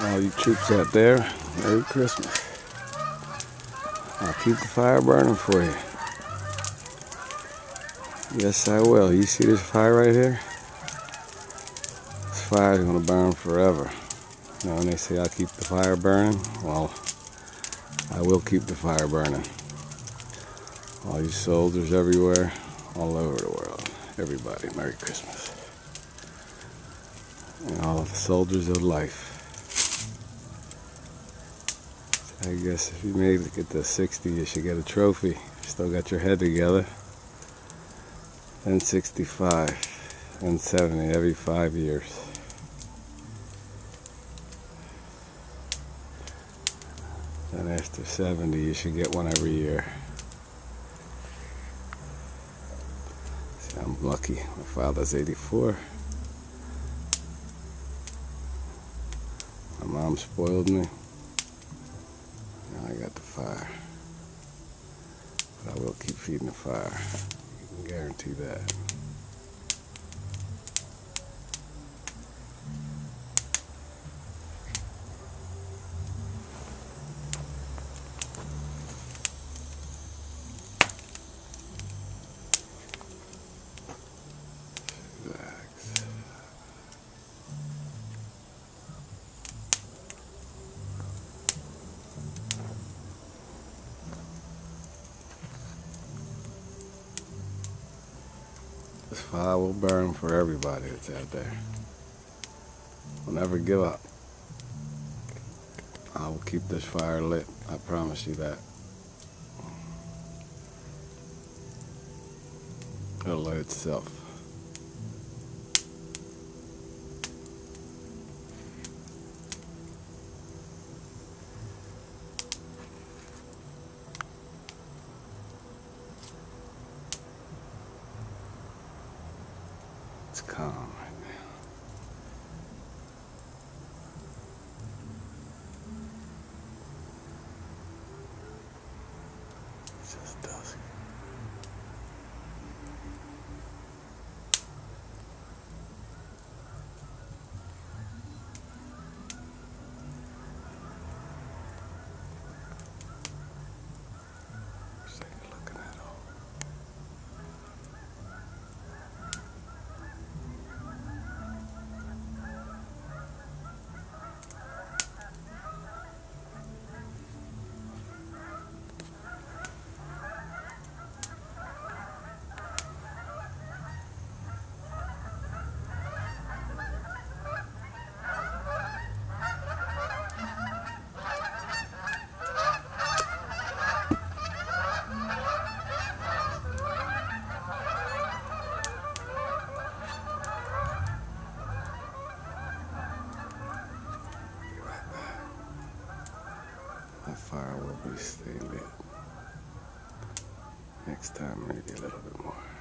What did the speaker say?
All you troops out there, Merry Christmas. I'll keep the fire burning for you. Yes, I will. You see this fire right here? This fire is going to burn forever. You know, when they say I'll keep the fire burning, well, I will keep the fire burning. All you soldiers everywhere, all over the world, everybody, Merry Christmas. And all the soldiers of life. I guess if you made it get to 60, you should get a trophy. Still got your head together. Then 65, then 70, every 5 years. Then after 70, you should get one every year. See, I'm lucky. My father's 84. My mom spoiled me. Now I got the fire. But I will keep feeding the fire. You can guarantee that. This fire will burn for everybody that's out there. We'll never give up. I will keep this fire lit. I promise you that. It'll light itself. It's calm right now. It's just dusk. Just take a look at that all. That fire will be staying lit. Next time, maybe a little bit more.